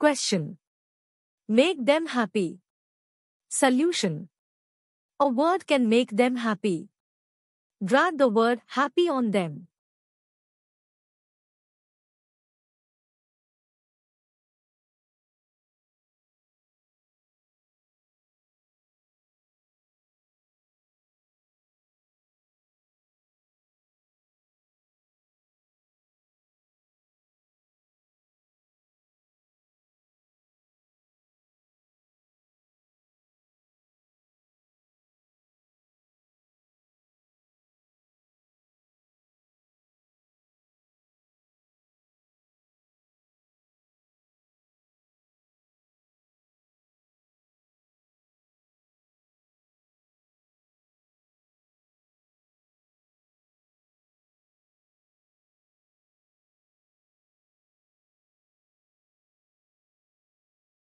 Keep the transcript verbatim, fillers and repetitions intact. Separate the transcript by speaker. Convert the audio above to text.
Speaker 1: Question. Make them happy. Solution. A word can make them happy. Drag the word happy on them.